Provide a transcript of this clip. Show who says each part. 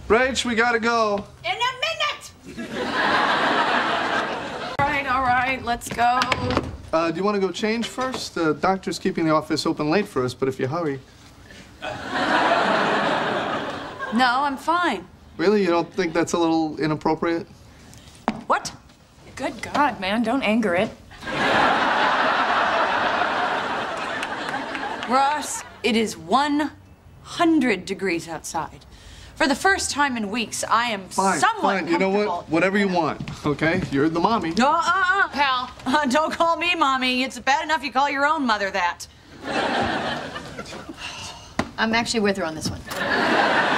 Speaker 1: Rach, we gotta go.
Speaker 2: In a minute! All right, let's go.
Speaker 1: Do you want to go change first? The doctor's keeping the office open late for us, but if you hurry.
Speaker 2: No, I'm fine.
Speaker 1: Really? You don't think that's a little inappropriate?
Speaker 2: What?
Speaker 3: Good God, man, don't anger it.
Speaker 2: Ross, it is 100 degrees outside. For the first time in weeks, I am somewhat
Speaker 1: Fine. You know
Speaker 2: comfortable.
Speaker 1: what? Whatever you want, okay? You're the mommy.
Speaker 2: No, pal. Don't call me mommy. It's bad enough you call your own mother that.
Speaker 4: I'm actually with her on this one.